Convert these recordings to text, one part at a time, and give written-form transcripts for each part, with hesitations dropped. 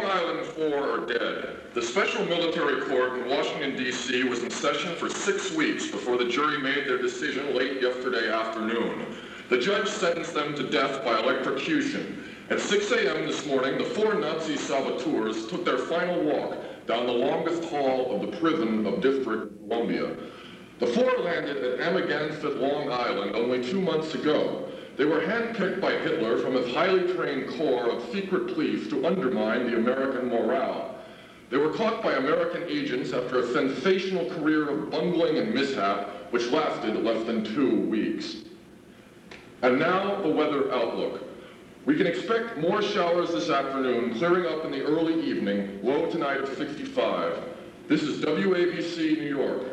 Island 4 are dead. The special military court in Washington, D.C. was in session for 6 weeks before the jury made their decision late yesterday afternoon. The judge sentenced them to death by electrocution. At 6 a.m. this morning, the 4 Nazi saboteurs took their final walk down the longest hall of the prison of District Columbia. The 4 landed at Amagansett, Long Island, only 2 months ago. They were handpicked by Hitler from his highly trained corps of secret police to undermine the American morale. They were caught by American agents after a sensational career of bungling and mishap, which lasted less than 2 weeks. And now, the weather outlook. We can expect more showers this afternoon, clearing up in the early evening, low tonight of 65. This is WABC New York.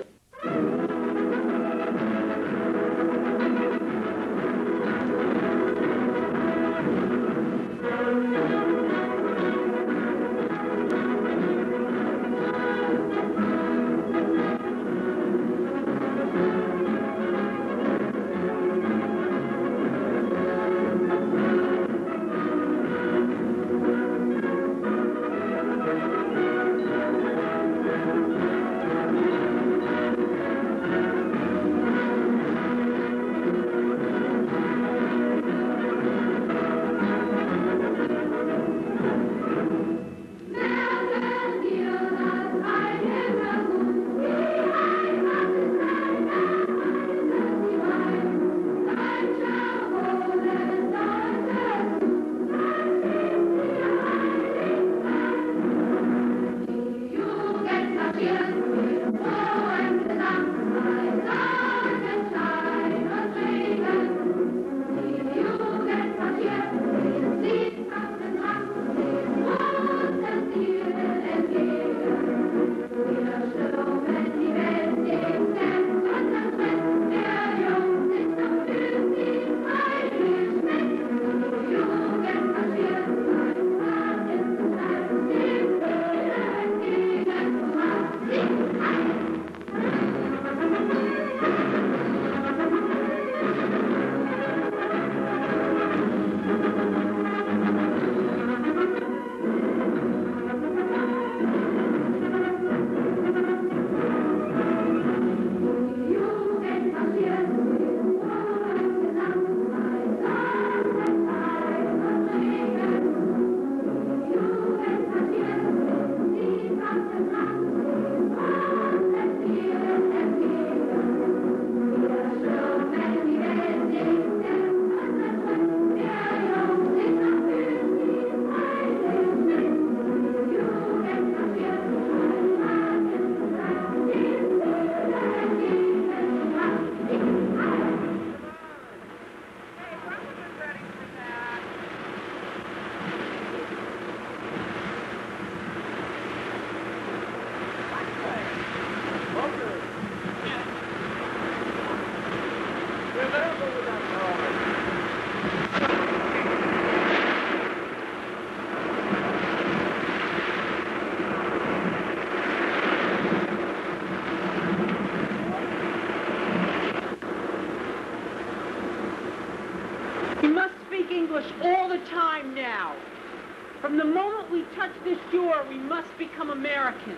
All the time now. From the moment we touch this shore, we must become Americans.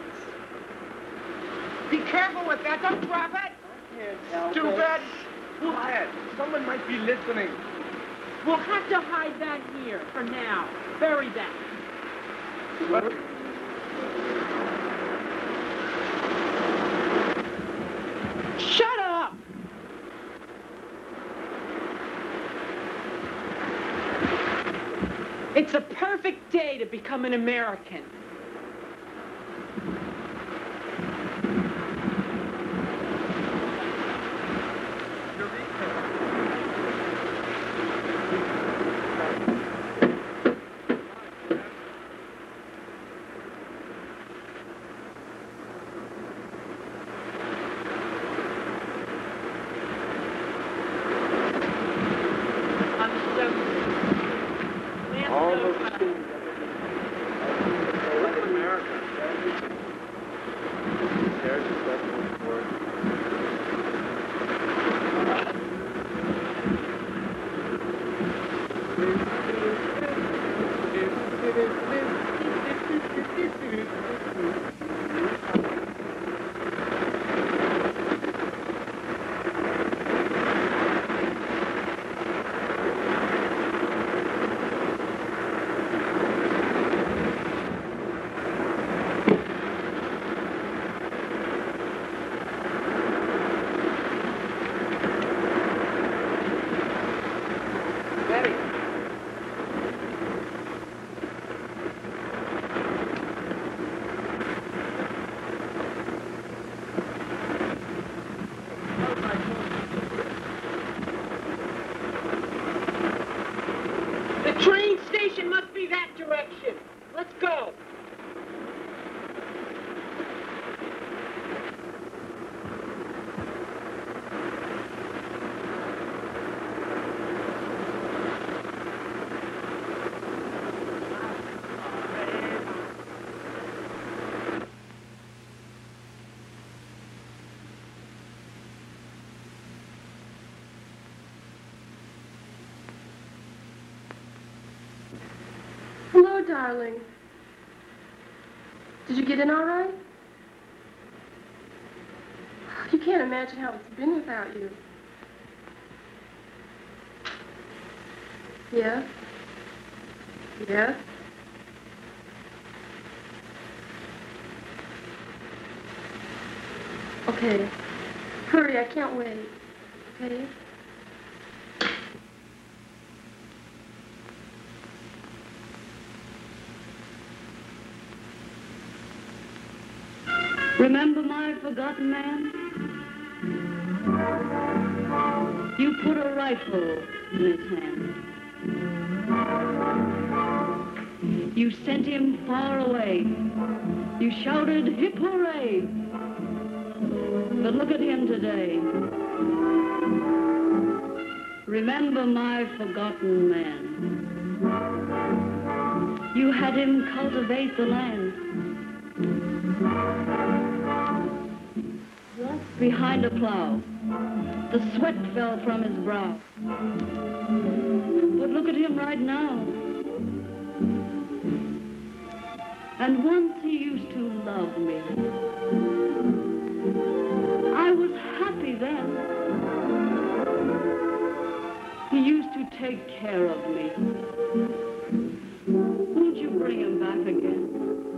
Be careful with that. Don't drop it. Stupid. Quiet. Someone might be listening. We'll have to hide that here for now. Bury that. What? Shut up! It's a perfect day to become an American. The train station must be that direction. Let's go. Hello, darling. Did you get in all right? You can't imagine how it's been without you. Yeah? Yeah? Okay. Hurry, I can't wait. Okay? Remember my forgotten man? You put a rifle in his hand. You sent him far away. You shouted, hip hooray! But look at him today. Remember my forgotten man. You had him cultivate the land. Walked behind a plow. The sweat fell from his brow. But look at him right now. And once he used to love me. I was happy then. He used to take care of me. Won't you bring him back again?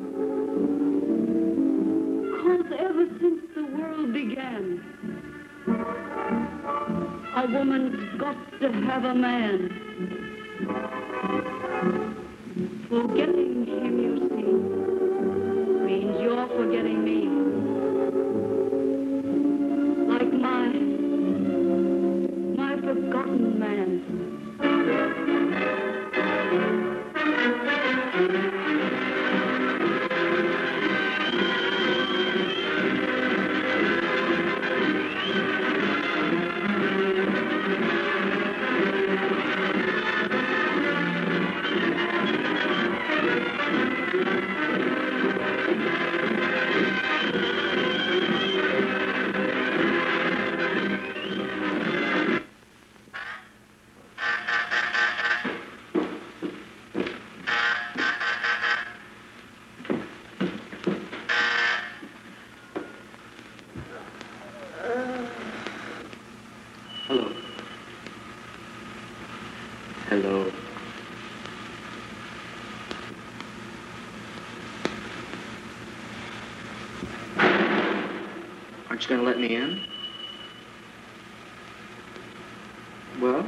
'Cause ever since the world began, a woman's got to have a man. Forgetting him, you see, means you're forgetting me. Like my forgotten man. Hello. Hello. Aren't you going to let me in? Well?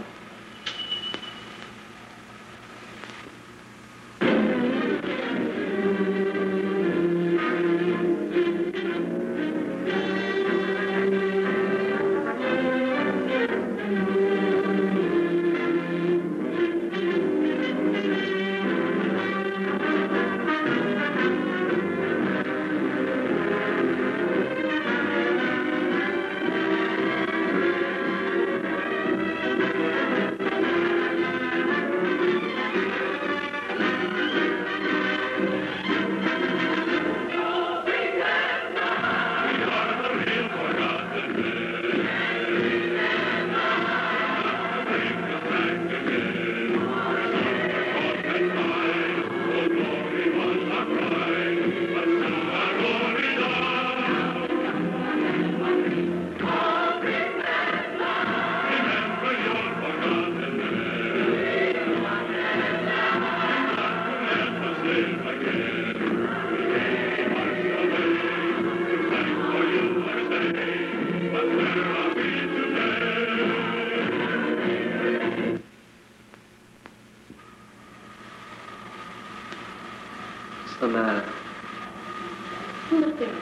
nothing.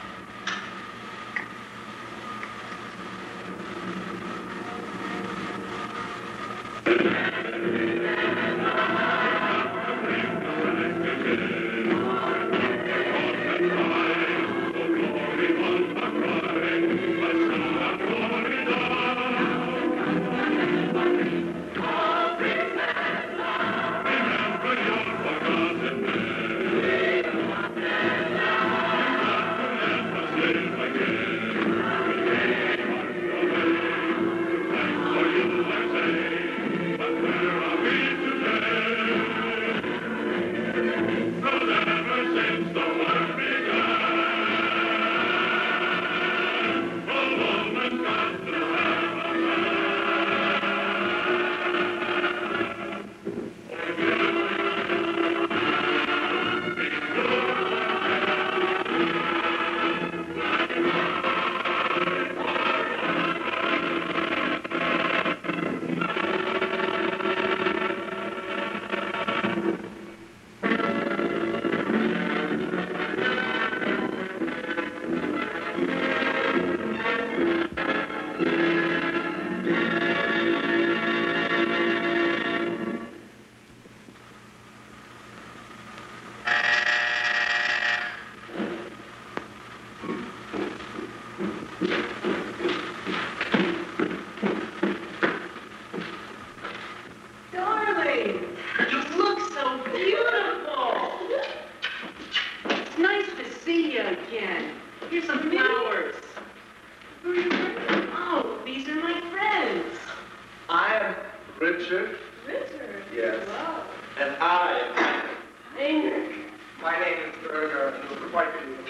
Darling, you look so beautiful. It's nice to see you again. Here's some flowers. Who are you with? Oh, these are my friends. I am Richard. Richard. Yes. Wow. And I am... Heinrich. My name is Berger. You're quite beautiful.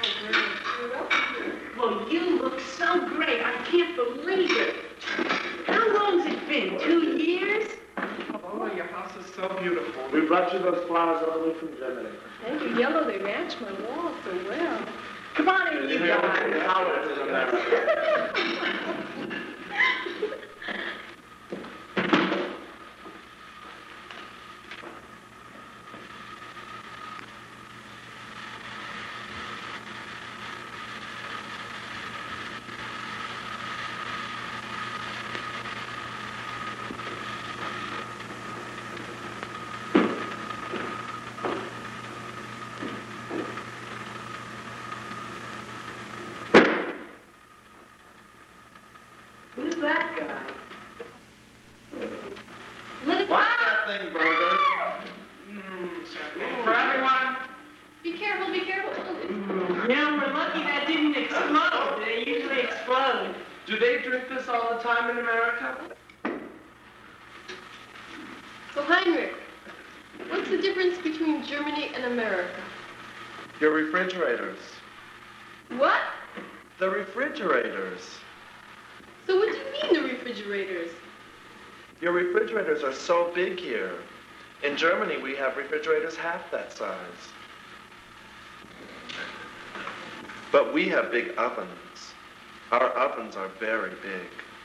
Well, you look so great. I can't believe it. How long's it been? 2 years? Oh, your house is so beautiful. We brought you those flowers all the way from Germany. Thank you. Yellow, they match my wall so well. Come on in, you guys. Flowers in America. Who's that guy? Let it What's that thing, Berger? For everyone. Be careful, be careful. Yeah, we're lucky that didn't explode. They usually explode. Do they drink this all the time in America? So, Heinrich, what's the difference between Germany and America? Your refrigerators. What? The refrigerators. So what do you mean, the refrigerators? Your refrigerators are so big here. In Germany, we have refrigerators half that size. But we have big ovens. Our ovens are very big.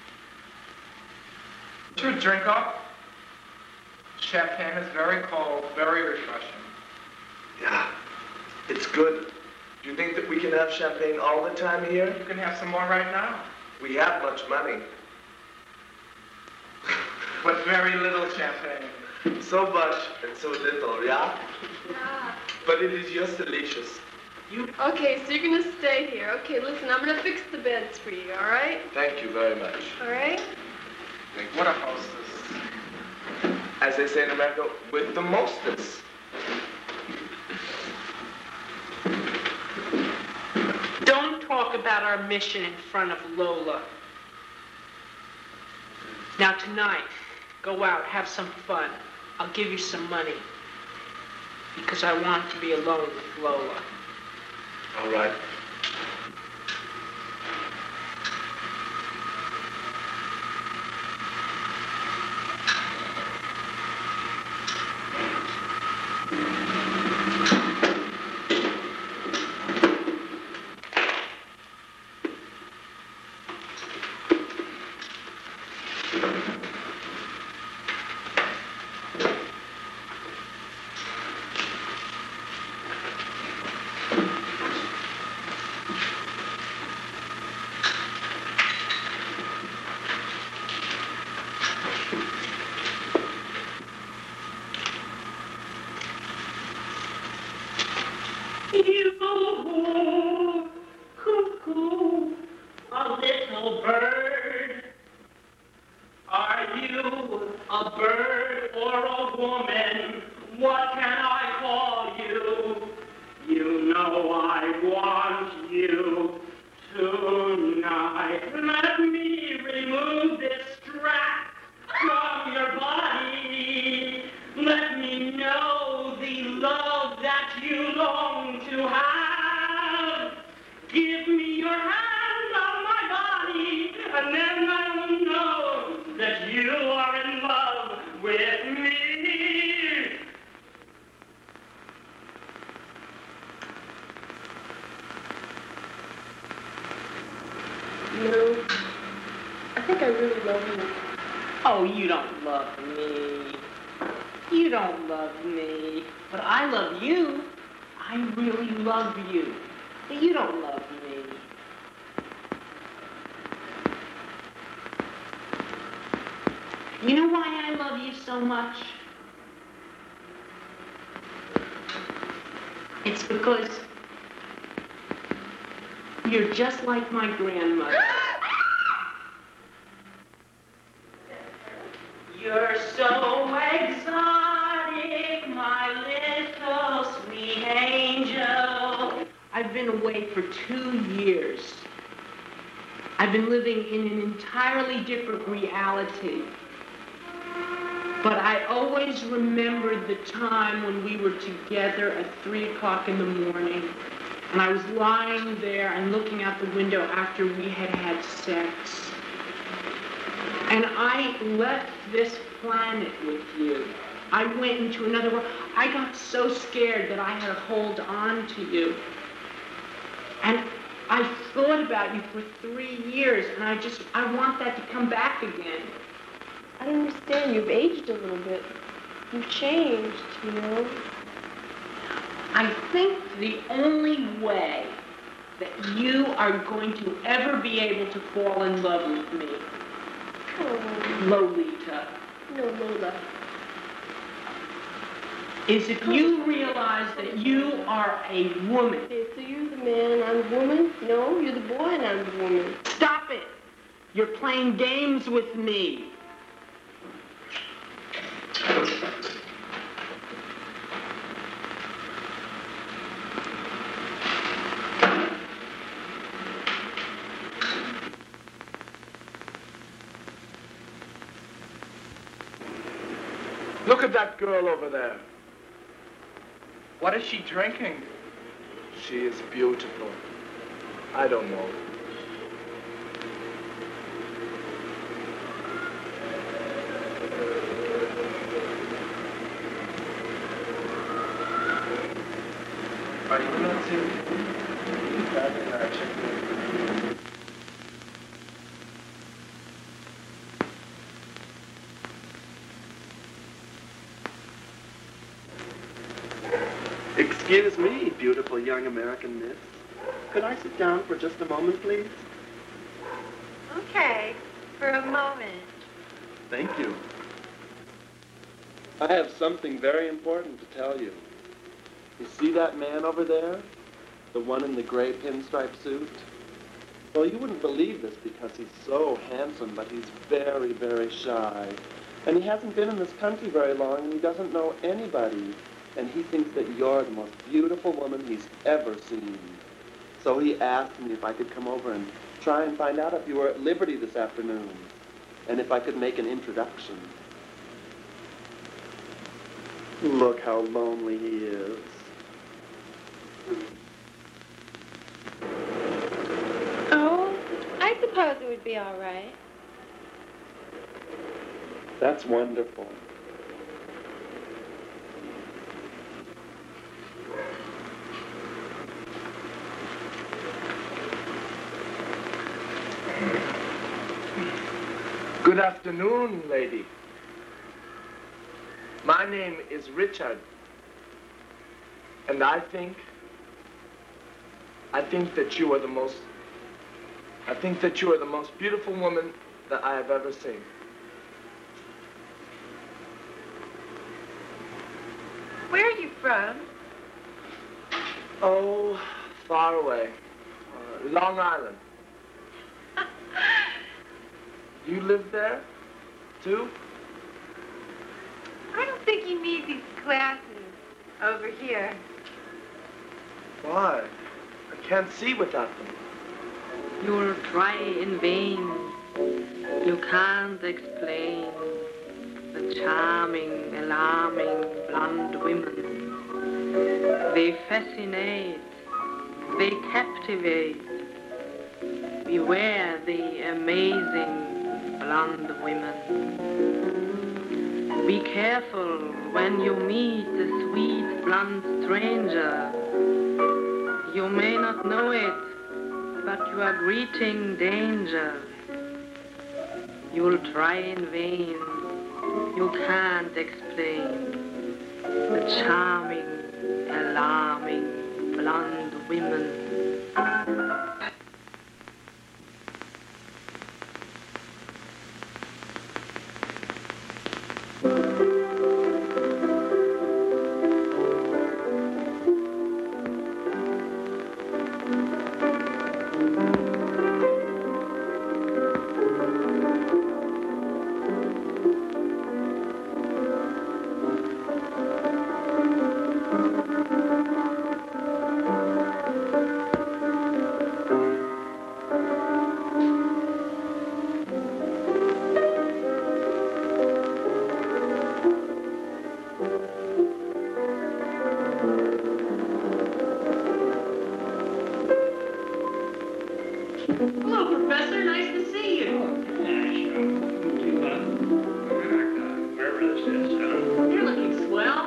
To drink up. Champagne is very cold, very refreshing. Yeah, it's good. Do you think that we can have champagne all the time here? You can have some more right now. We have much money. But very little champagne. So much and so little, yeah? Ah. But it is just delicious. Okay, so you're gonna stay here. Okay, listen, I'm gonna fix the beds for you, all right? Thank you very much. All right? What a hostess. As they say in America, with the mostest. Don't talk about our mission in front of Lola. Now tonight, go out, have some fun. I'll give you some money. Because I want to be alone with Lola. All right. Give me your hand on my body, and then I will know that you are in love with me. No, I think I really love you. Oh, you don't love me. You don't love me. But I love you. I really love you. But you don't love me. You know why I love you so much? It's because you're just like my grandmother. You're so exotic, my little sweet angel. I've been away for 2 years. I've been living in an entirely different reality. But I always remembered the time when we were together at 3 o'clock in the morning. And I was lying there and looking out the window after we had had sex. And I left this planet with you. I went into another world. I got so scared that I had to hold on to you. And I thought about you for 3 years, and I want that to come back again. I don't understand. You've aged a little bit. You've changed, you know. I think the only way that you are going to ever be able to fall in love with me, Oh, Lolita, no, Lola. is if you realize that you are a woman. Okay, so you're the man, I'm the woman? No, you're the boy and I'm the woman. Stop it! You're playing games with me. Look at that girl over there. What is she drinking? She is beautiful. I don't know. Are you going to that in our chicken? Excuse me, beautiful young American miss. Could I sit down for just a moment, please? Okay, for a moment. Thank you. I have something very important to tell you. You see that man over there? The one in the gray pinstripe suit? Well, you wouldn't believe this because he's so handsome, but he's very, very shy. And he hasn't been in this country very long, and he doesn't know anybody. And he thinks that you're the most beautiful woman he's ever seen. So he asked me if I could come over and try and find out if you were at liberty this afternoon, and if I could make an introduction. Look how lonely he is. Oh, I suppose it would be all right. That's wonderful. Good afternoon, lady. My name is Richard. And I think that you are the most beautiful woman that I have ever seen. Where are you from? Oh, far away. Long Island. You live there, too? I don't think you need these glasses over here. Why? I can't see without them. You'll try in vain. You can't explain the charming, alarming blonde women. They fascinate, They captivate. Beware the amazing blonde women. Be careful when you meet the sweet blonde stranger. You may not know it, but you are greeting danger. You'll try in vain. You can't explain the charming, alarming blonde women. Hello, Professor. Nice to see you. Wherever this is, You're looking swell.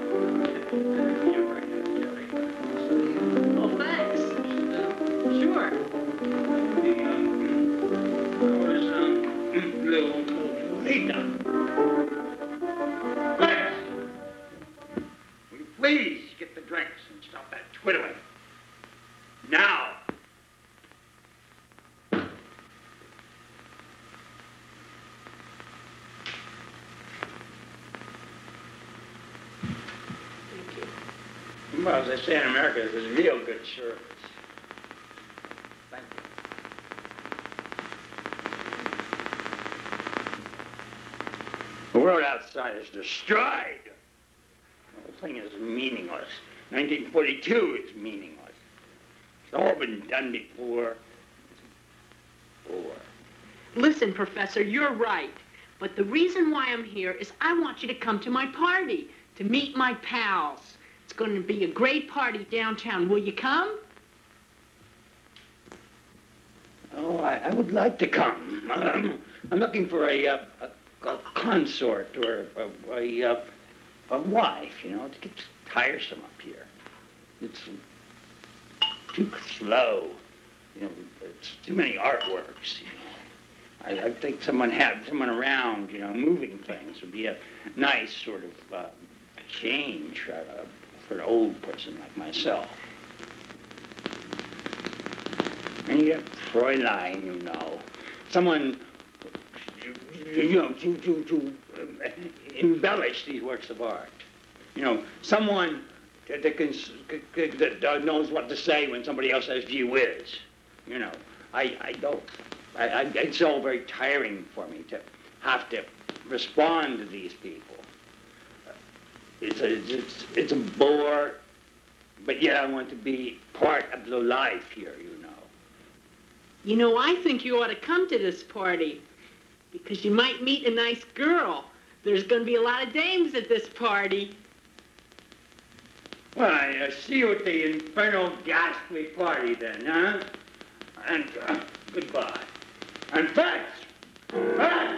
Oh, thanks. Sure. Will you please get the drinks and stop that twiddling? Now! Well, as they say in America, this is real good service. Thank you. The world outside is destroyed. The whole thing is meaningless. 1942 is meaningless. It's all been done before. Listen, Professor, you're right. But the reason why I'm here is I want you to come to my party, to meet my pals. It's going to be a great party downtown. Will you come? Oh, I would like to come. I'm looking for a consort or a wife, you know. It gets tiresome up here. It's too slow. You know, it's too many artworks. You know. I think someone around, you know, moving things would be a nice sort of change for an old person like myself. And you get Fräulein, you know, someone, you know, to embellish these works of art. You know, someone that knows what to say when somebody else says gee whiz. You know, it's all very tiring for me to have to respond to these people. It's a bore, but yet I want to be part of the life here, you know. You know, I think you ought to come to this party because you might meet a nice girl. There's going to be a lot of dames at this party. Well, I see you at the infernal ghastly party then, huh? And goodbye. And thanks! Thanks!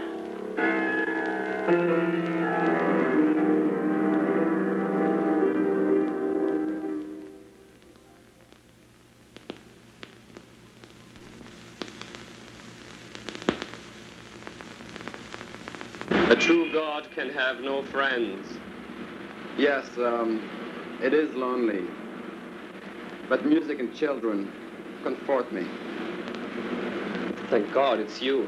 A true God can have no friends. Yes, it is lonely. But music and children comfort me. Thank God it's you.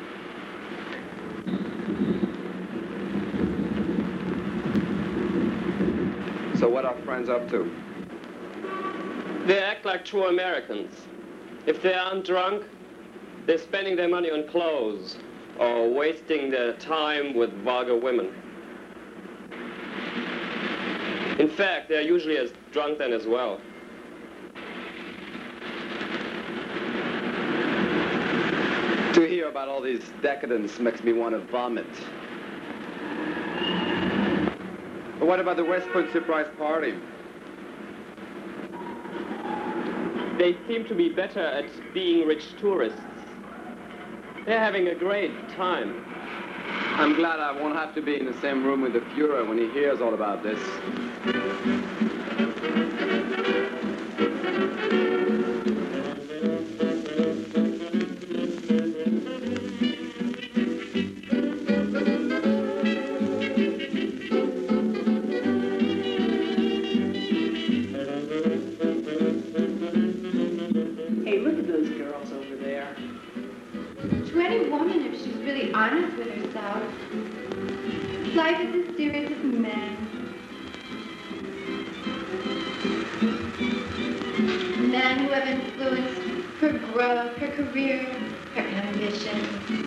So what are friends up to? They act like true Americans. If they aren't drunk, they're spending their money on clothes or wasting their time with vulgar women. In fact, they're usually as drunk then as well. To hear about all these decadents makes me want to vomit. But what about the West Point surprise party? They They seem to be better at being rich tourists. They're having a great time. I'm glad I won't have to be in the same room with the Fuhrer when he hears all about this. Hey, look at those girls over there. To any woman, if she's really honest with herself, life is as serious as men. Men who have influenced her growth, her career, her ambition.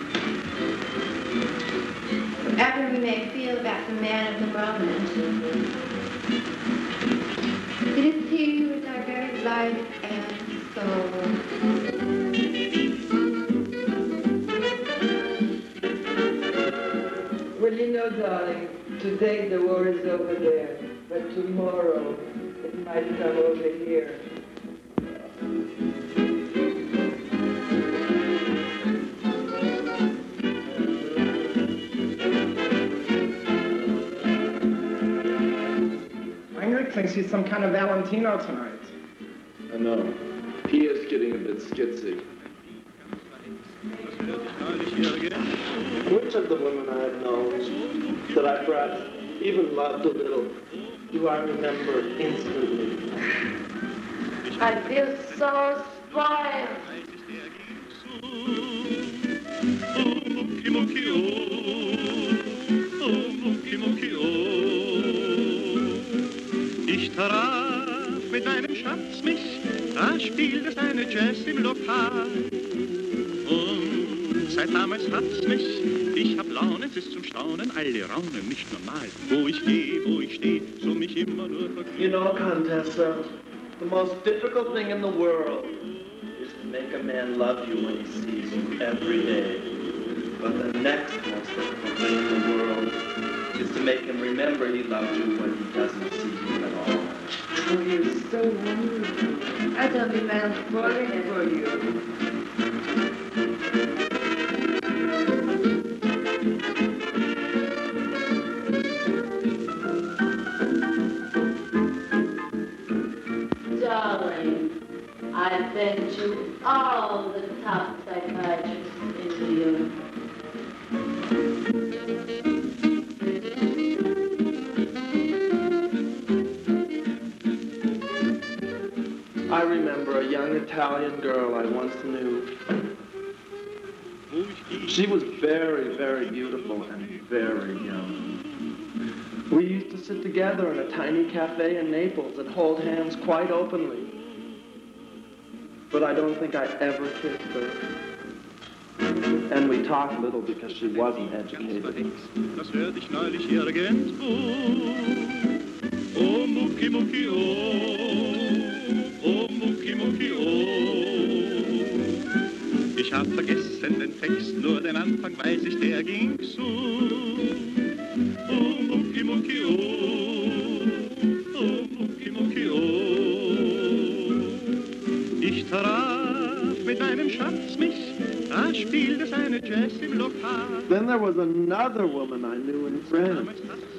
Whatever we may feel about the man of the moment, it is he who is our very life and soul. Well, you know, darling, today the war is over there, but tomorrow it might come over here. Heinrich thinks he's some kind of Valentino tonight. I know. He is getting a bit skitsy. Which of the women I have known that I perhaps even loved a little do I remember instantly? I feel so spoiled. Ich traf mit einem Schatz mich, da spielt es eine Jazz im Lokal. Und seit damals hat's mich, ich hab Laune, es ist zum Staunen, alle raunen, nicht normal. Wo ich steh, so mich immer nur vergnügt. You know, Contessa, the most difficult thing in the world is to make a man love you when he sees you every day. But the next most difficult thing in the world is to make him remember he loved you when he doesn't see you at all. Oh, you're so wonderful. I don't be man falling for you. Darling, I've been to all the top psychiatrists in New York. I remember a young Italian girl I once knew. She was very, very beautiful and very young. We used to sit together in a tiny cafe in Naples and hold hands quite openly. But I don't think I ever kissed her. And we talked little because she wasn't educated. Das hörte ich neulich irgendwo. Oh, Mucki, Mucki, oh. Oh, Mucki, Mucki, oh. Ich hab vergessen den Text, nur den Anfang weiß ich, der ging so. Oh, Mucki, Mucki, oh. Oh, Mucki, Mucki, oh. Ich traf mit einem Schatz mich, da spielt es eine Jazz im Lokal. Then there was another woman I knew in France.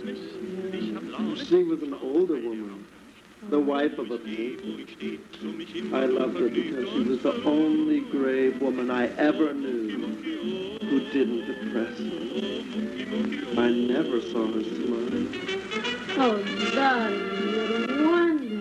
She was an older woman, the wife of a painter. I loved her because she was the only grave woman I ever knew who didn't depress me. I never saw her smile. Oh, darling, you're wonderful.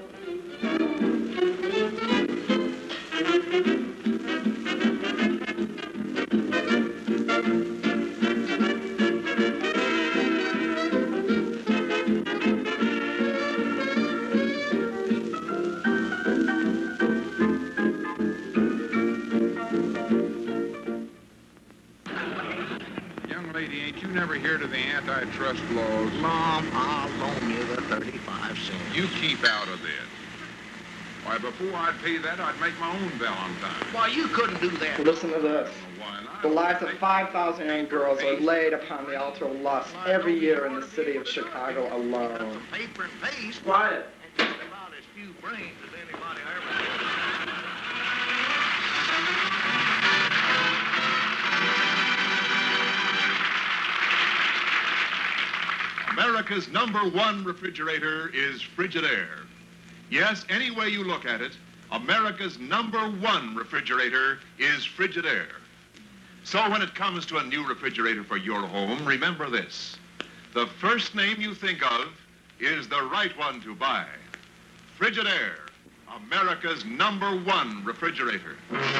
Never heard of the antitrust laws? Mom, I'll loan you the 35 cents. You keep out of this. Why, before I'd pay that, I'd make my own Valentine. Why, you couldn't do that. Listen to this. The lives of 5,000 young girls are laid upon the altar of lust every year in the city of Chicago alone. Paper and paste. Quiet. And just about as few brains as anybody ever had. America's #1 refrigerator is Frigidaire. Yes, any way you look at it, America's #1 refrigerator is Frigidaire. So when it comes to a new refrigerator for your home, remember this. The first name you think of is the right one to buy. Frigidaire, America's #1 refrigerator.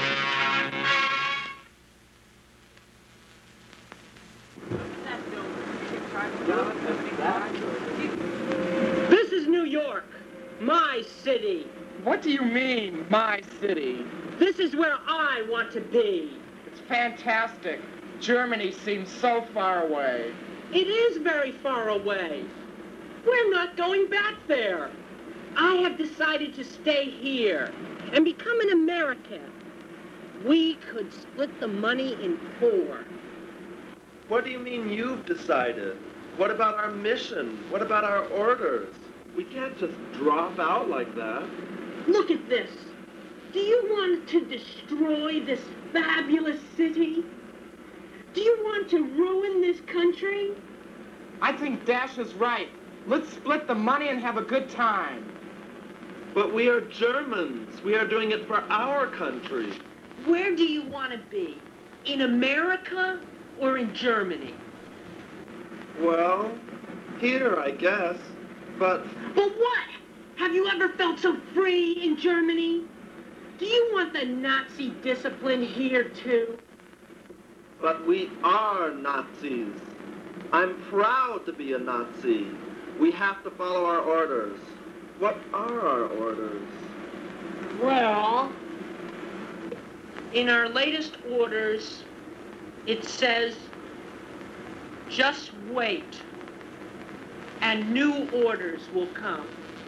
This is New York, my city. What do you mean, my city? This is where I want to be. It's fantastic. Germany seems so far away. It is very far away. We're not going back there. I have decided to stay here and become an American. We could split the money in 4. What do you mean you've decided? What about our mission? What about our orders? We can't just drop out like that. Look at this. Do you want to destroy this fabulous city? Do you want to ruin this country? I think Dash is right. Let's split the money and have a good time. But we are Germans. We are doing it for our country. Where do you want to be? In America or in Germany? Well, here, I guess. But what? Have you ever felt so free in Germany? Do you want the Nazi discipline here, too? But we are Nazis. I'm proud to be a Nazi. We have to follow our orders. What are our orders? Well, in our latest orders, it says, just wait, and new orders will come.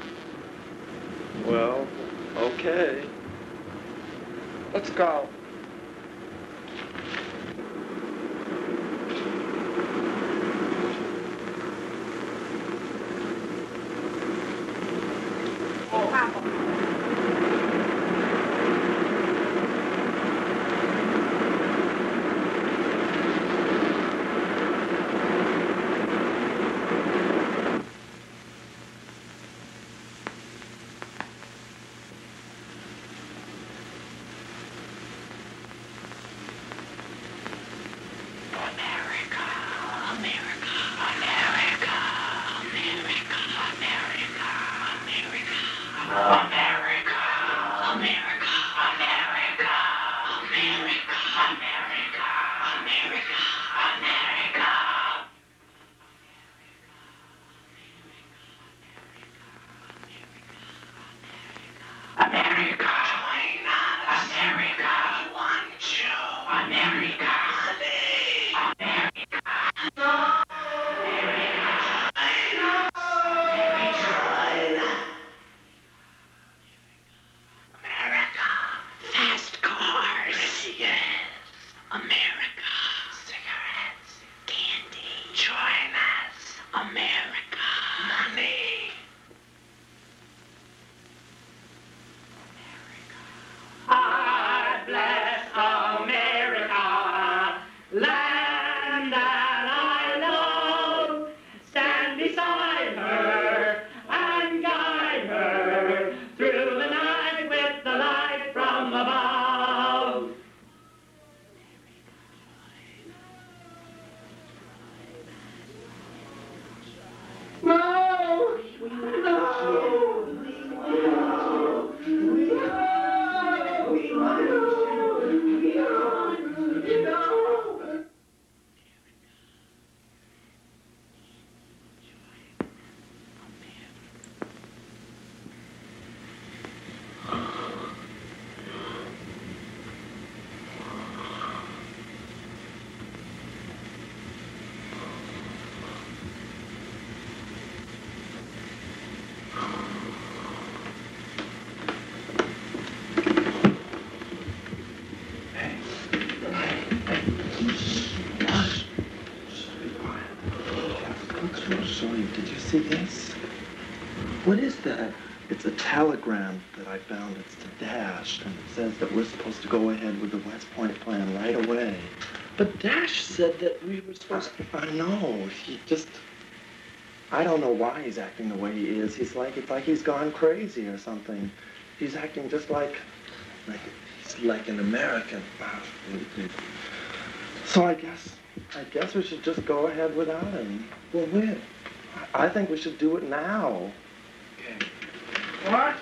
Well, okay. Let's go. Did you see this? What is that? It's a telegram that I found. It's to Dash, and it says that we're supposed to go ahead with the West Point plan right away. But Dash said that we were supposed to... I know. He just... I don't know why he's acting the way he is. It's like he's gone crazy or something. He's acting just like he's like an American. So I guess we should just go ahead without him. Well, when? I think we should do it now. Okay. What?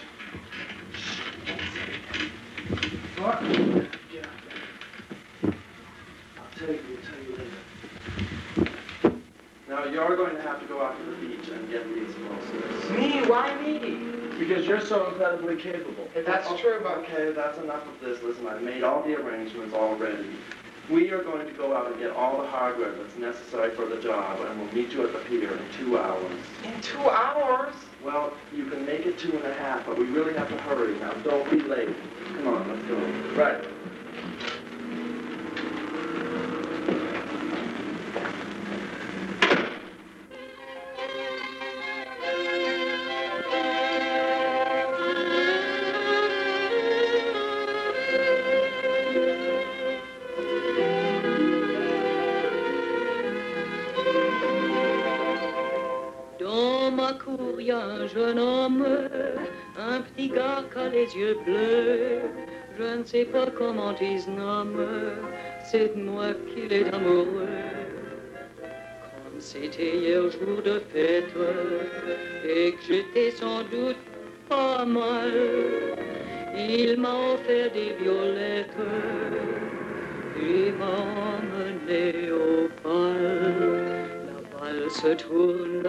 What? Get out there. I'll tell you later. Now, you're going to have to go out to the beach and get the explosives. Me? Why me? Because you're so incredibly capable. That's true, but... Okay, that's enough of this. Listen, I've made all the arrangements already. We are going to go out and get all the hardware that's necessary for the job, and we'll meet you at the pier in 2 hours. In 2 hours? Well, you can make it 2.5, but we really have to hurry. Now, don't be late. Come on, let's go. Right. Il y a un jeune homme, un petit gars qui a les yeux bleus. Je ne sais pas comment il se nomme, c'est de moi qu'il est amoureux. Comme c'était hier jour de fête, et que j'étais sans doute pas mal, il m'a offert des violettes, et m'a emmené au bal. La balle se tourne,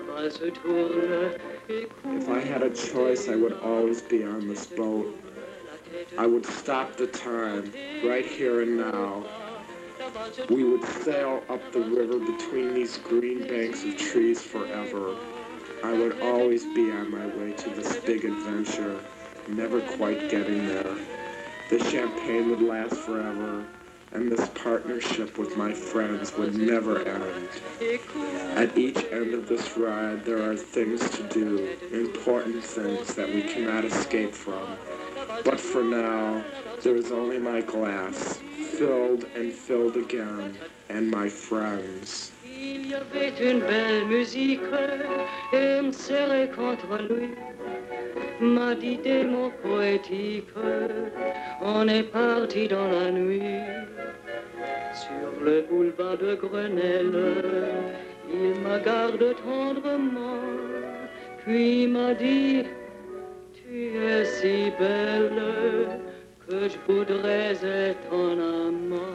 If I had a choice, I would always be on this boat. I would stop the time, right here and now. We would sail up the river between these green banks of trees forever. I would always be on my way to this big adventure, never quite getting there. The champagne would last forever, and this partnership with my friends would never end. At each end of this ride, there are things to do, important things that we cannot escape from. But for now, there is only my glass, filled and filled again, and my friends. Il y avait une belle musique, et me serrait contre lui. M'a dit des mots poétiques, on est parti dans la nuit. Sur le boulevard de Grenelle, il m'a gardé tendrement, puis m'a dit, tu es si belle que je voudrais être ton amant.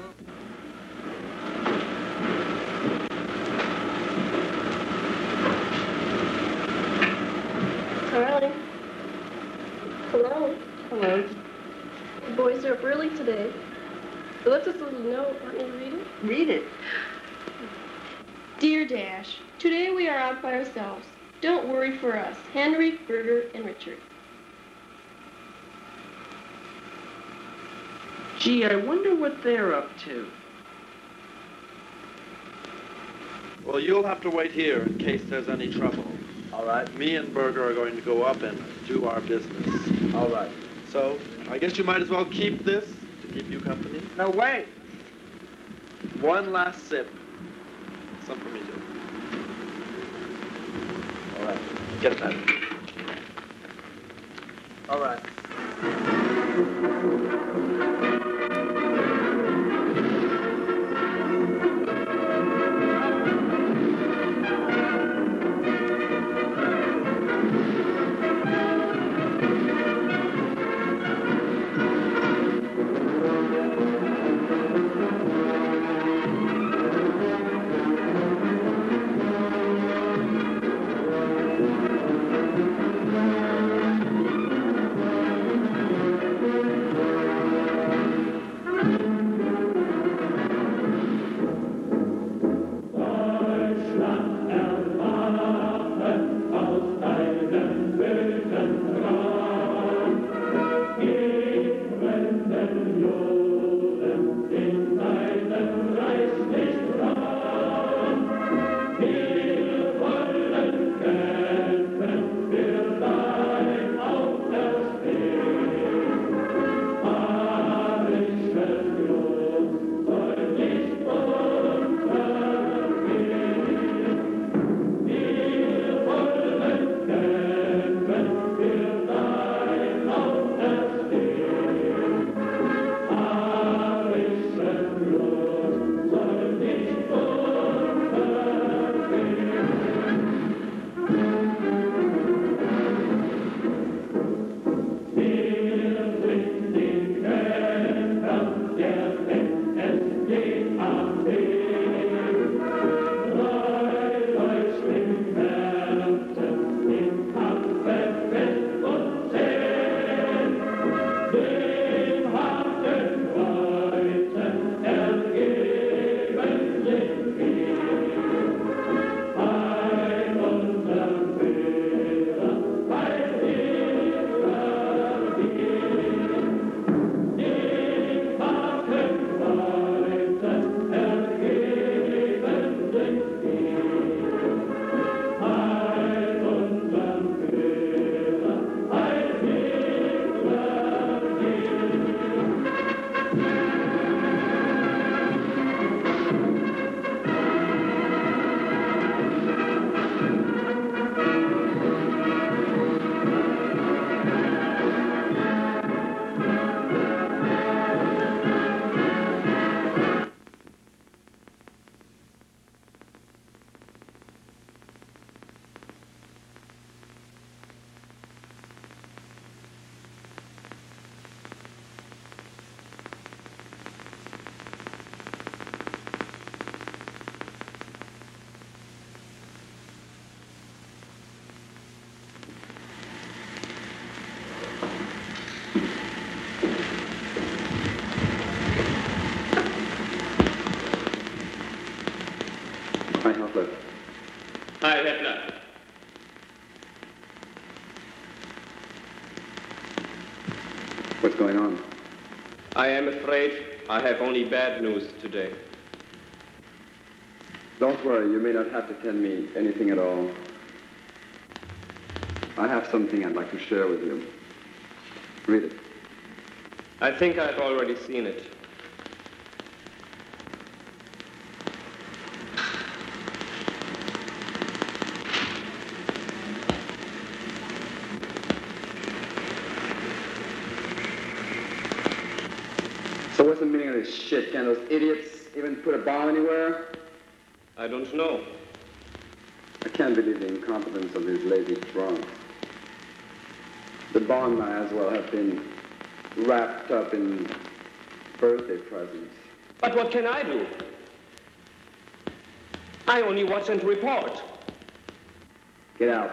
Charlie. Hello. Hello. The boys are up early today. They left us a little note. Want me to read it? Read it. Dear Dash, today we are out by ourselves. Don't worry for us. Henry, Berger, and Richard. Gee, I wonder what they're up to. Well, you'll have to wait here in case there's any trouble. All right? Me and Berger are going to go up and do our business. All right. So, I guess you might as well keep this to keep you company. No, wait. One last sip. Some for me, too. All right. Get that. All right. Cliff. Hi, Hitler. What's going on? I am afraid I have only bad news today. Don't worry, you may not have to tell me anything at all. I have something I'd like to share with you. Read it. I think I've already seen it. So what's the meaning of this shit? Can those idiots even put a bomb anywhere? I don't know. I can't believe the incompetence of these lazy drunks. The bomb might as well have been wrapped up in birthday presents. But what can I do? I only watch and report. Get out.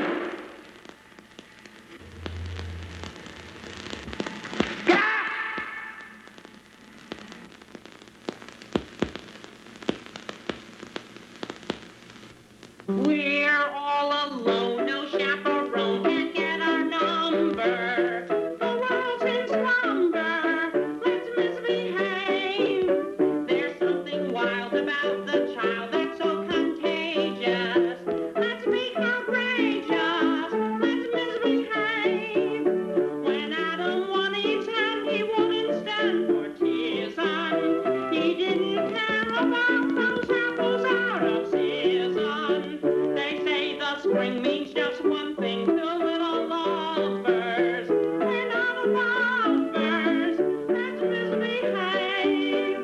We're all alone, no chaperone can get our number. The world's in slumber, let's misbehave. There's something wild about the child that's so contagious. Let's be outrageous, let's misbehave. When Adam wanted 10, he wouldn't stand for tears. He didn't care about those apples out of season. They say the spring means just one thing to little lovers. We're not lovers, let's misbehave.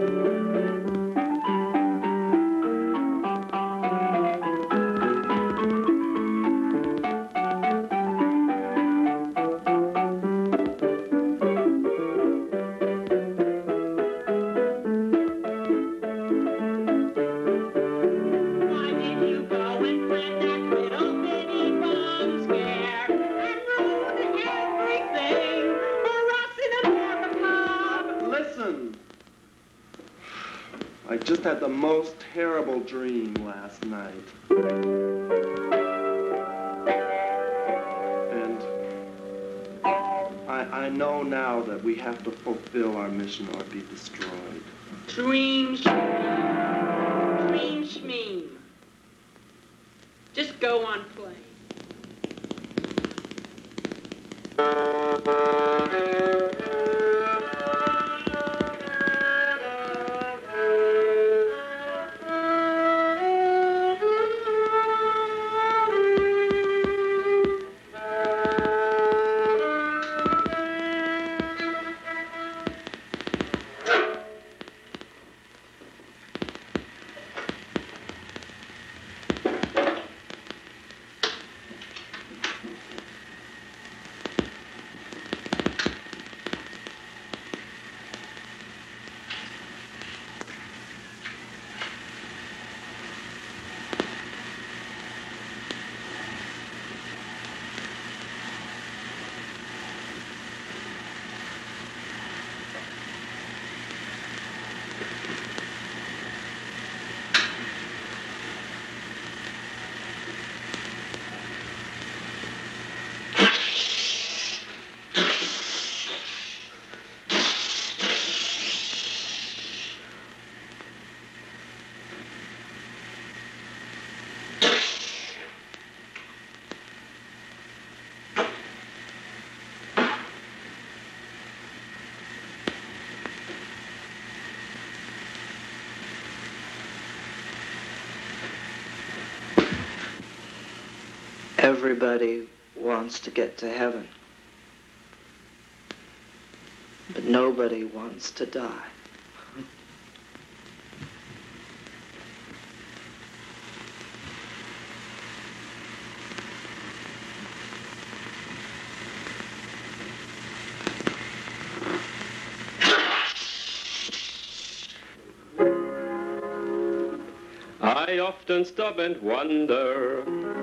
Why did you go and plant that little bitty bomb scare and ruin everything for us in America Club? Listen! I just had the most terrible dream last night. And I know now that we have to fulfill our mission or be destroyed. Dream shmeem. Dream shmeem. Just go on playing. Everybody wants to get to heaven, but nobody wants to die. I often stop and wonder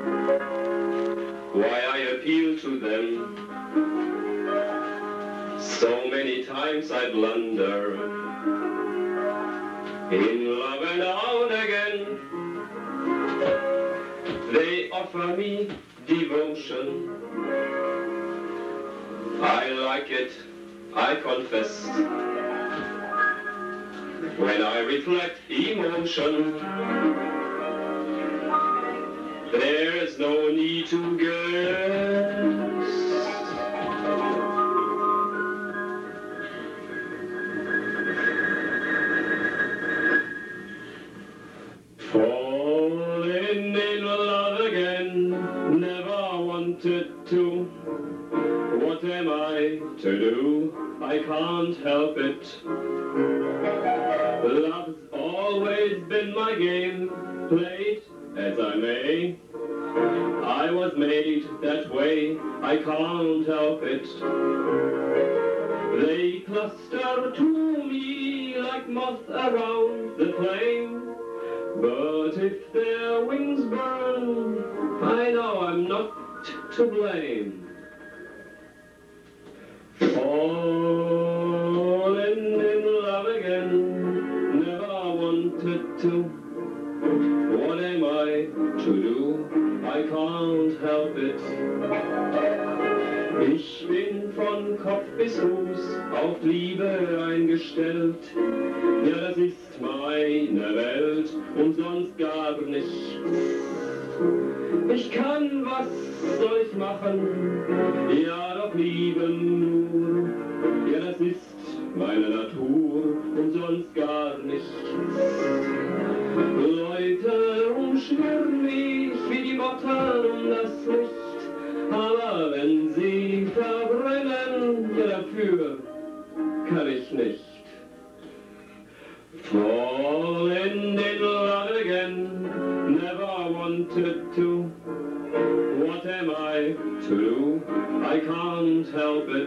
why I appeal to them. So many times I blunder in love and out again. They offer me devotion. I like it, I confess. When I reflect emotion, there's no need to guess. Falling in love again, never wanted to. What am I to do? I can't help it. Love's always been my game, played as I may. I was made that way, I can't help it. They cluster to me like moths around the flame. But if their wings burn, I know I'm not to blame. Falling in love again, never wanted to. What am I to do? I can't help it. Ich bin von Kopf bis Fuß auf Liebe eingestellt. Ja, das ist meine Welt und sonst gar nichts. Ich kann, was soll ich machen? Ja, doch lieben nur. Ja, das ist meine Natur und sonst gar nichts. Leute umschwirren mich wie die Motten um das Licht. Aber wenn sie verbrennen, ja, dafür kann ich nicht. Falling in love again, never wanted to. What am I to do? I can't help it.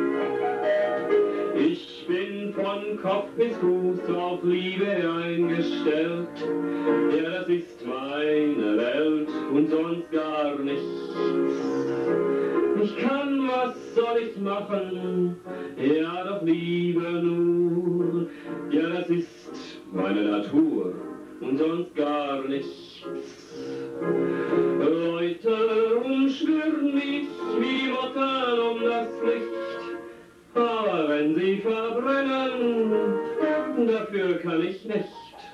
Ich bin von Kopf bis Fuß auf Liebe eingestellt. Ja, das ist meine Welt und sonst gar nichts. Ich kann, was soll ich machen? Ja, doch Liebe nur. Ja, das ist meine Natur und sonst gar nichts. Leute umschwirren mich wie Motten um das Licht. Aber wenn sie verbrennen, dafür kann ich nicht.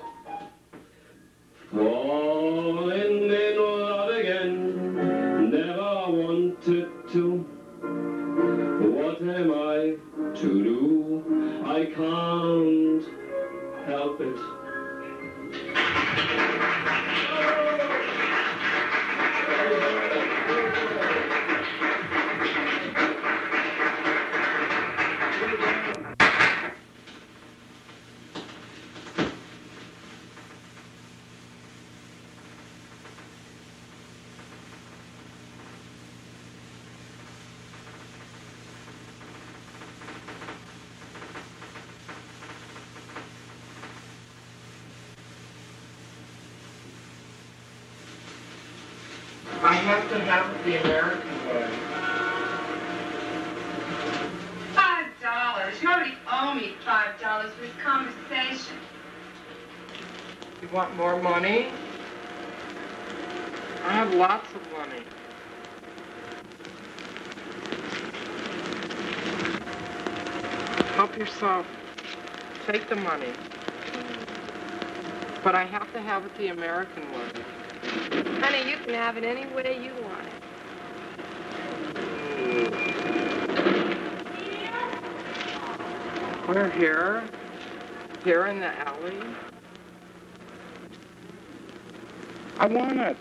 Falling in love again, never wanted to. What am I to do? I can't help it. I have to have the American way. $5. You already owe me $5 for this conversation. You want more money? I have lots of money. Help yourself. Take the money. But I have to have it the American way. Honey, you can have it any way you want it. We're here. Here in the alley. I want it.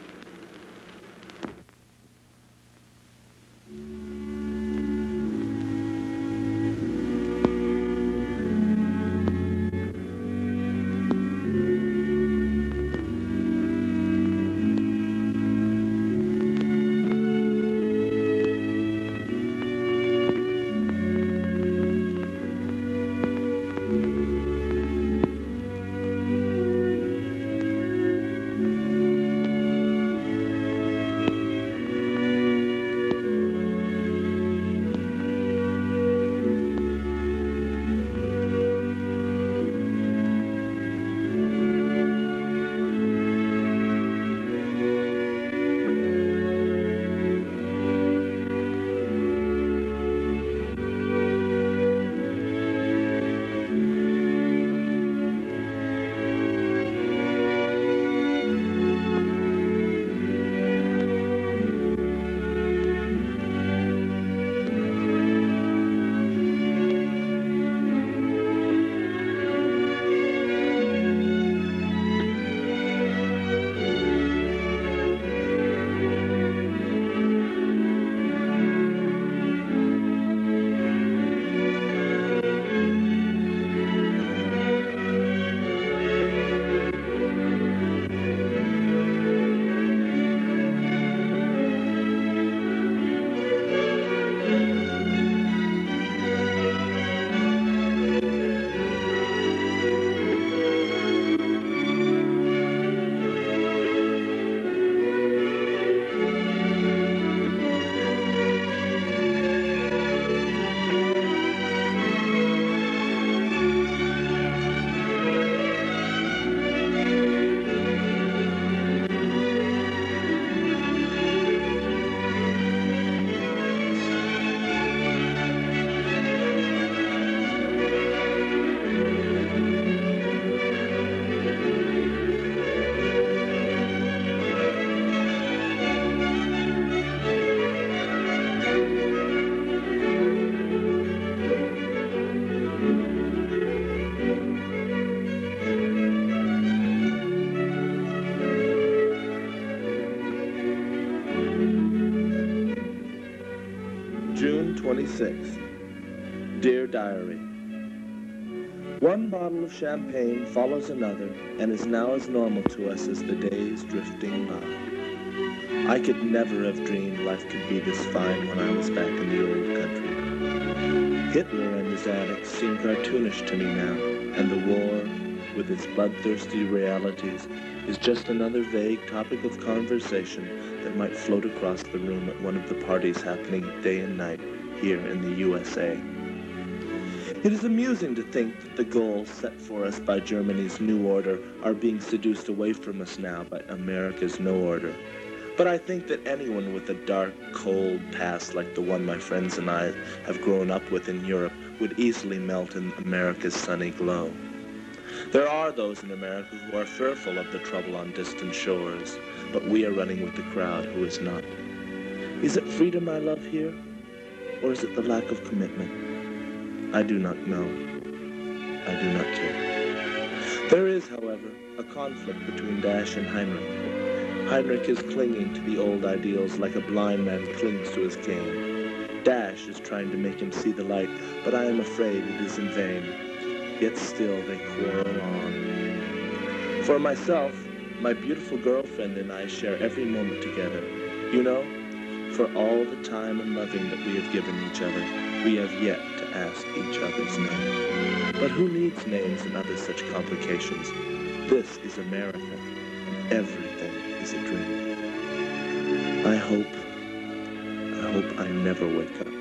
26. Dear Diary, one bottle of champagne follows another and is now as normal to us as the days drifting by. I could never have dreamed life could be this fine when I was back in the old country. Hitler and his antics seem cartoonish to me now, and the war, with its bloodthirsty realities, is just another vague topic of conversation that might float across the room at one of the parties happening day and night here in the USA. It is amusing to think that the goals set for us by Germany's New Order are being seduced away from us now by America's No Order. But I think that anyone with a dark, cold past like the one my friends and I have grown up with in Europe would easily melt in America's sunny glow. There are those in America who are fearful of the trouble on distant shores, but we are running with the crowd who is not. Is it freedom I love here, or is it the lack of commitment? I do not know. I do not care. There is, however, a conflict between Dash and Heinrich. Heinrich is clinging to the old ideals like a blind man clings to his cane. Dash is trying to make him see the light, but I am afraid it is in vain. Yet still they quarrel on. For myself, my beautiful girlfriend and I share every moment together. You know, for all the time and loving that we have given each other, we have yet to ask each other's name. But who needs names and other such complications? This is America, and everything is a dream. I hope I never wake up.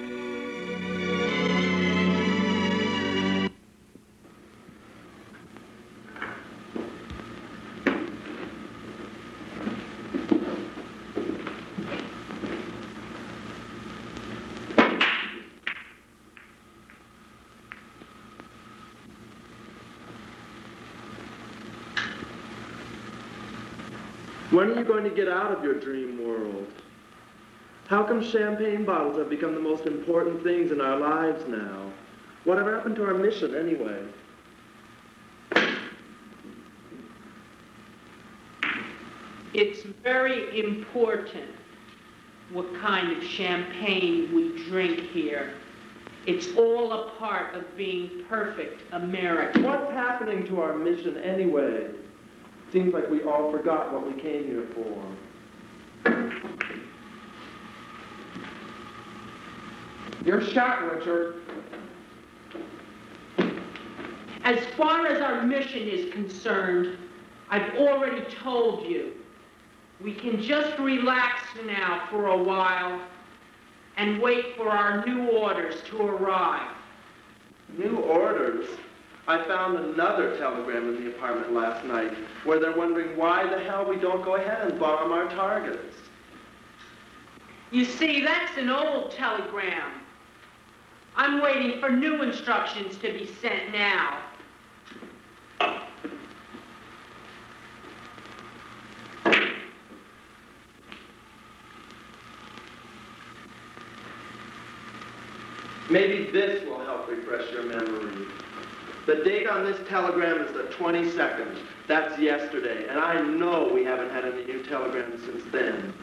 When are you going to get out of your dream world? How come champagne bottles have become the most important things in our lives now? Whatever happened to our mission, anyway? It's very important what kind of champagne we drink here. It's all a part of being perfect American. What's happening to our mission, anyway? Seems like we all forgot what we came here for. You're shot, Richard. As far as our mission is concerned, I've already told you. We can just relax now for a while and wait for our new orders to arrive. New orders? I found another telegram in the apartment last night where they're wondering why the hell we don't go ahead and bomb our targets. You see, that's an old telegram. I'm waiting for new instructions to be sent now. Maybe this will help refresh your memory. The date on this telegram is the 22nd. That's yesterday, and I know we haven't had any new telegrams since then.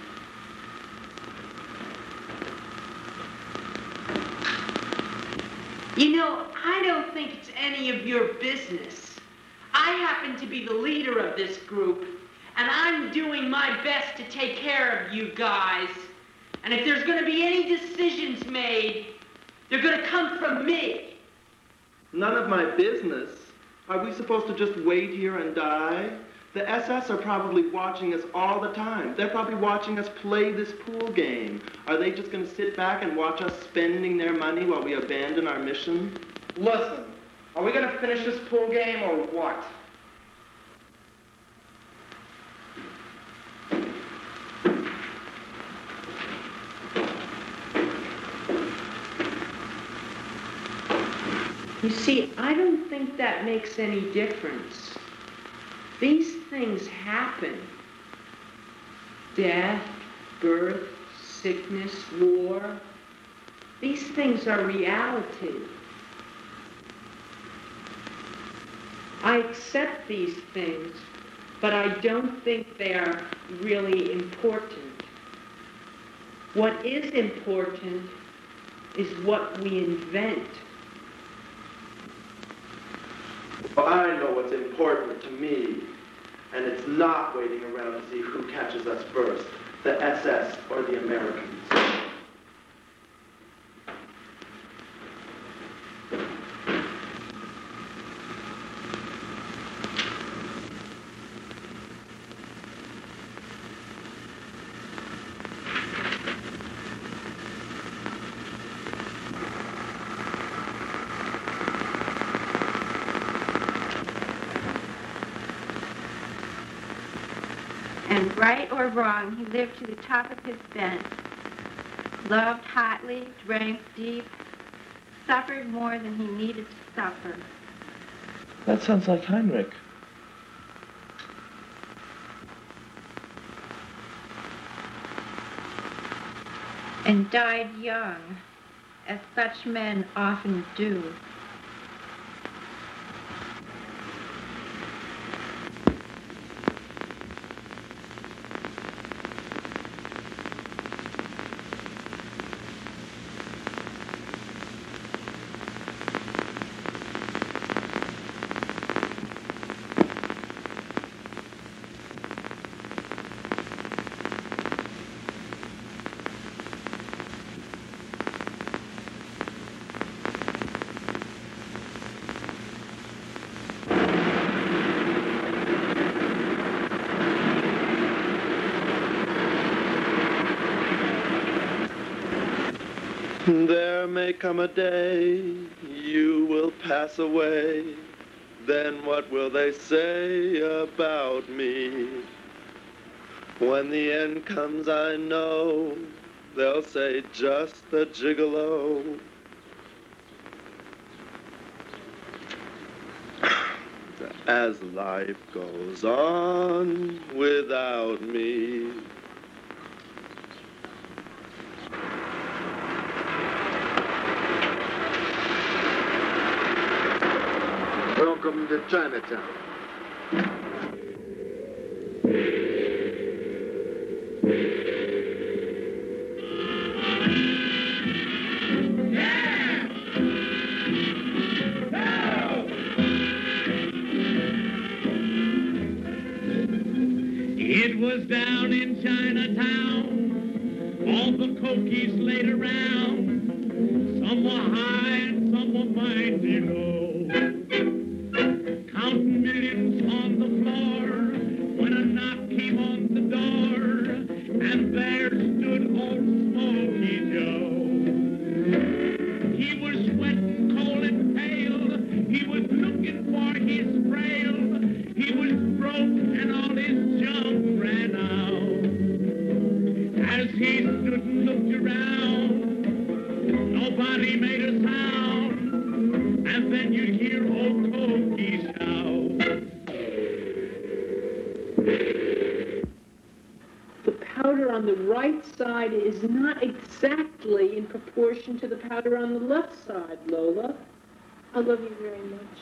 You know, I don't think it's any of your business. I happen to be the leader of this group, and I'm doing my best to take care of you guys. And if there's going to be any decisions made, they're going to come from me. None of my business. Are we supposed to just wait here and die? The SS are probably watching us all the time. They're probably watching us play this pool game. Are they just going to sit back and watch us spending their money while we abandon our mission? Listen, are we going to finish this pool game or what? You see, I don't think that makes any difference. These things happen. Death, birth, sickness, war. These things are reality. I accept these things, but I don't think they are really important. What is important is what we invent. Well, I know what's important to me, and it's not waiting around to see who catches us first, the SS or the Americans. And right or wrong, he lived to the top of his bent. Loved hotly, drank deep, suffered more than he needed to suffer. That sounds like Heinrich. And died young, as such men often do. There may come a day you will pass away. Then what will they say about me? When the end comes, I know they'll say just a gigolo. As life goes on without me. Welcome to Chinatown. It was down in Chinatown, all the cokies laid around. Some were high and some were mighty low. Counting millions on the floor when a knock came on the door, and there stood old Smokey Joe. He was sweating cold and pale, he was looking for his frail, he was broke and all his junk ran out. As he stood and looked around, nobody made a sound, and then you'd hear old Cokie shout. The powder on the right side is not exactly in proportion to the powder on the left side, Lola. I love you very much.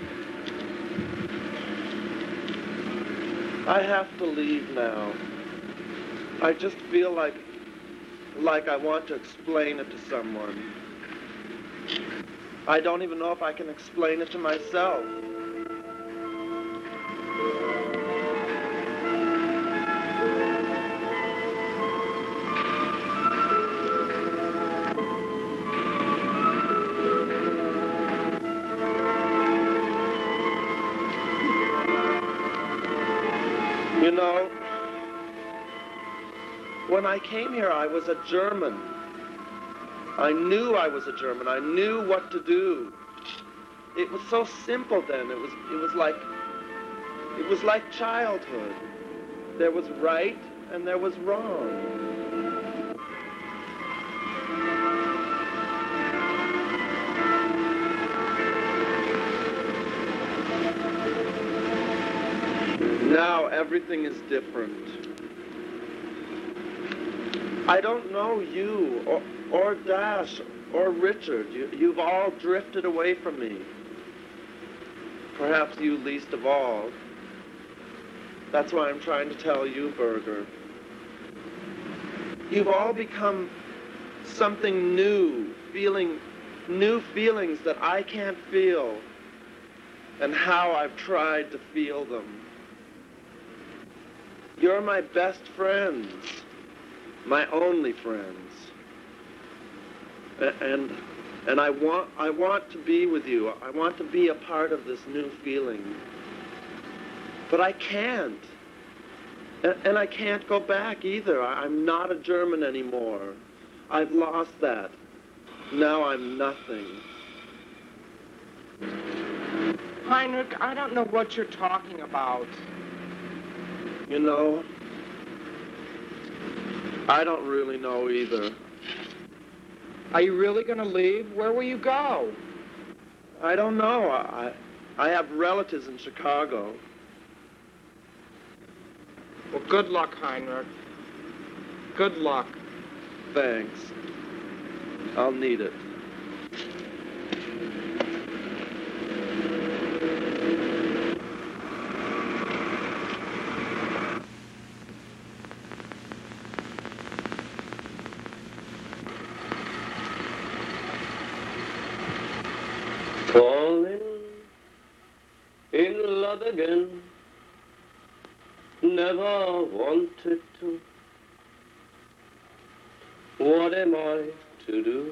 I have to leave now. I just feel like I want to explain it to someone. I don't even know if I can explain it to myself. You know, when I came here, I was a German. I knew I was a German. I knew what to do. It was so simple then. It was like childhood. There was right and there was wrong. Now everything is different. I don't know you or Dash or Richard. You've all drifted away from me. Perhaps you least of all. That's why I'm trying to tell you, Berger. You've all become something new, feeling new feelings that I can't feel, and how I've tried to feel them. You're my best friends, my only friends. And I want to be with you. I want to be a part of this new feeling. But I can't. And I can't go back either. I'm not a German anymore. I've lost that. Now I'm nothing. Heinrich, I don't know what you're talking about. You know, I don't really know either. Are you really going to leave? Where will you go? I don't know. I have relatives in Chicago. Well, good luck, Heinrich. Good luck. Thanks. I'll need it. Falling in love again, never wanted to. What am I to do?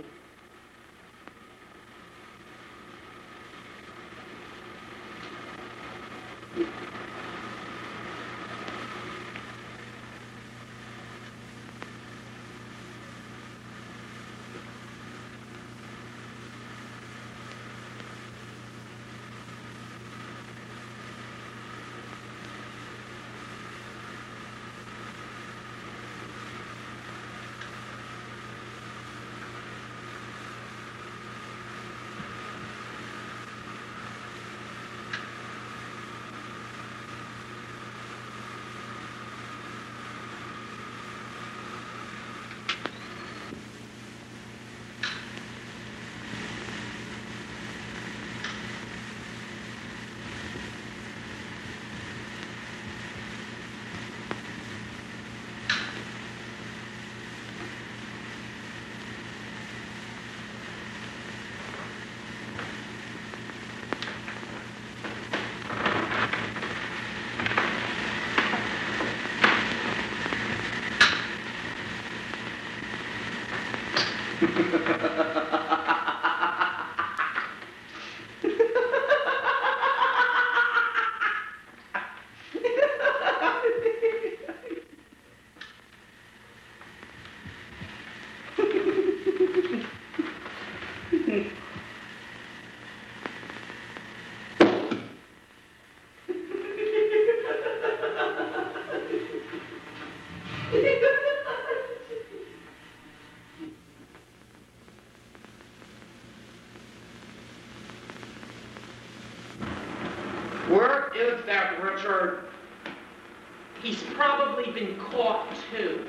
Where is that Richard? He's probably been caught, too.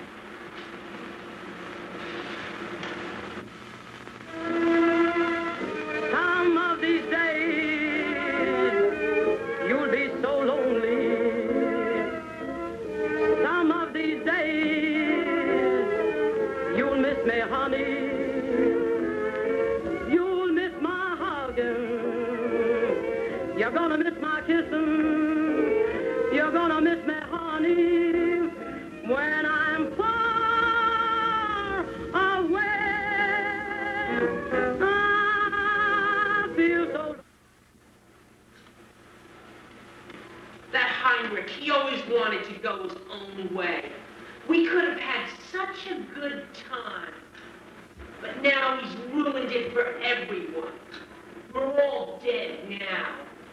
Some of these days, you'll be so lonely. Some of these days, I feel so... That Heinrich, he always wanted to go his own way. We could have had such a good time. But now he's ruined it for everyone. We're all dead now.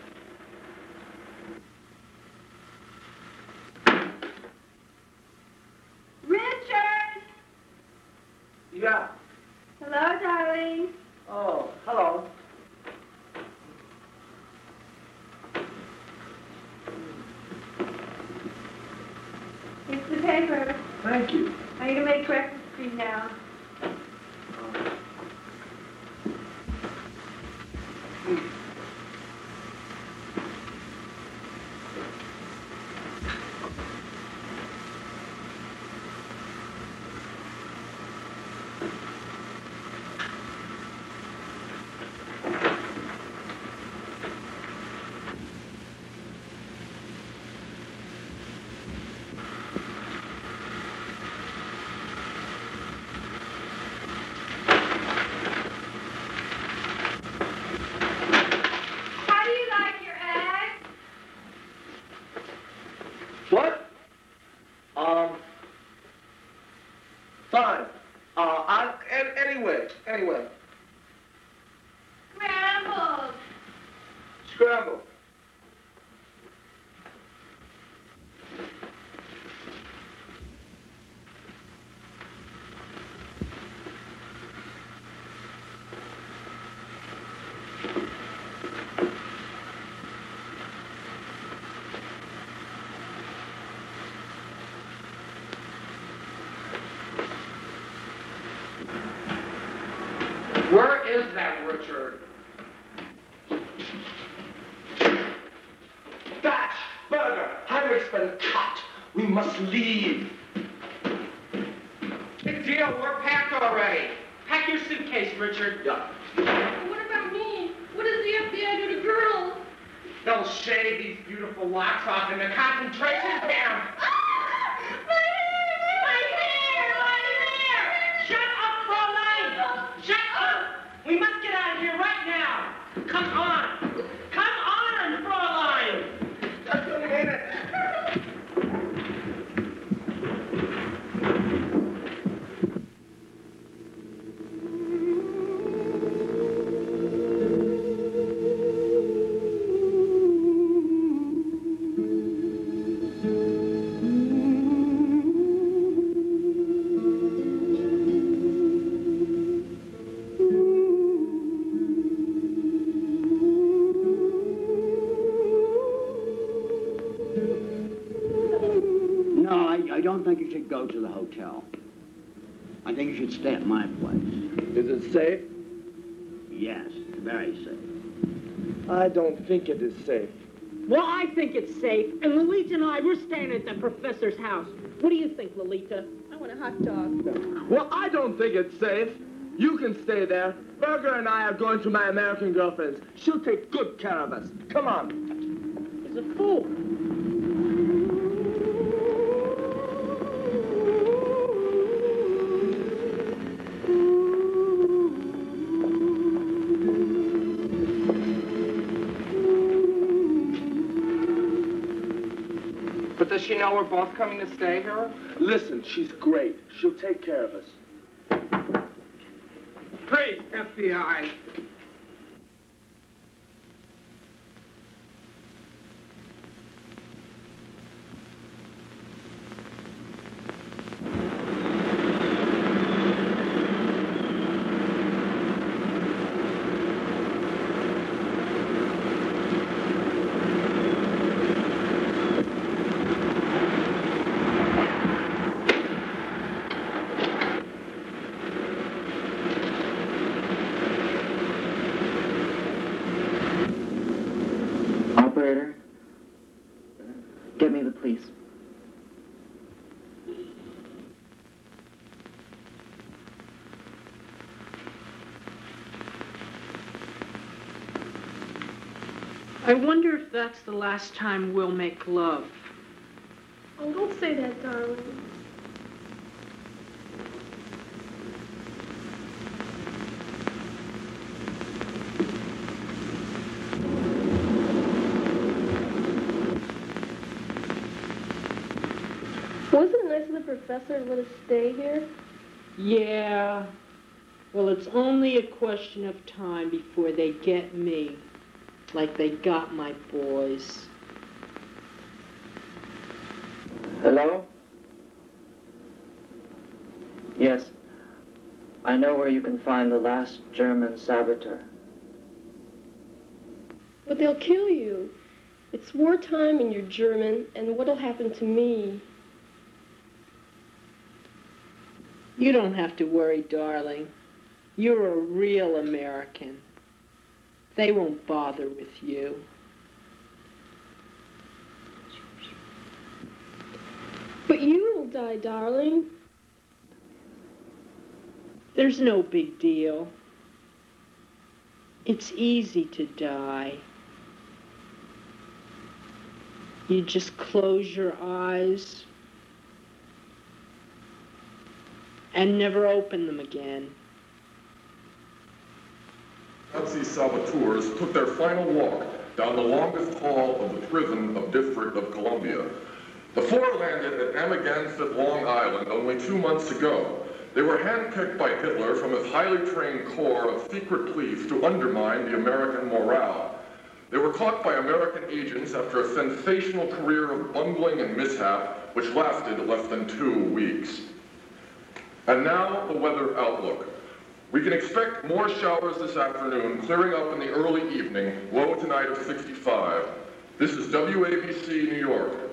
Richard! Yeah. Hello, darling. Oh, hello. Here's the paper. Thank you. I'm going to make breakfast for you now. How do you like your eggs? What? Fine. Anyway. Scrambled. Scramble. Where is that, Richard? Batch! Burger! Heinrich's been cut. We must leave. Big deal, we're packed already. Pack your suitcase, Richard. Yeah. What about me? What does the FBI do to girls? They'll shave these beautiful locks off in the concentration camp. Shut up, Fräulein! Shut up! We must get out of here right now. Come on! Come on, Fräulein! Just a minute. No, I don't think you should go to the hotel. I think you should stay at my place. Is it safe? Yes, very safe. I don't think it is safe. Well, I think it's safe, and Lolita and I, we're staying at the professor's house. What do you think, Lolita? I want a hot dog. Well, I don't think it's safe. You can stay there. Berger and I are going to my American girlfriend's. She'll take good care of us. Come on. He's a fool. But does she know we're both coming to stay here? Listen, she's great. She'll take care of us. Please, FBI. Operator, get me the police. I wonder if that's the last time we'll make love. Oh, don't say that, darling. professor let us stay here? Yeah. Well, it's only a question of time before they get me, like they got my boys. Hello? Yes. I know where you can find the last German saboteur. But they'll kill you. It's wartime and you're German, and what'll happen to me? You don't have to worry, darling. You're a real American. They won't bother with you. But you will die, darling. There's no big deal. It's easy to die. You just close your eyes and never open them again. Nazi saboteurs took their final walk down the longest hall of the prison of District of Columbia. The four landed at Amagansett, Long Island, only 2 months ago. They were handpicked by Hitler from his highly trained corps of secret police to undermine the American morale. They were caught by American agents after a sensational career of bungling and mishap, which lasted less than 2 weeks. And now, the weather outlook. We can expect more showers this afternoon, clearing up in the early evening, low tonight of 65. This is WABC New York.